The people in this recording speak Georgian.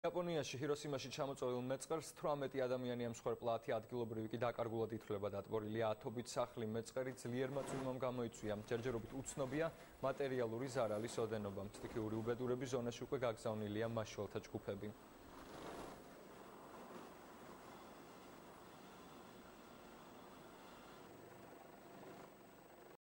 იაპონიაში ჰიროსიმაში ჩამოწოვილ მეწყერს 18 ადამიანია მსხვერპლა 10 ადგილობრივი კი დაკარგულად ითვლება დატბორილი ათობით სახლი მეწყერი ძლიერმა წვიმამ გამოიწვია. ჯერჯერობით უცნობია მატერიალური ზარალის ოდენობა. სტიქიური უბედურების ზონაში უკვე გაგზავნილია მაშველთა ჯგუფები.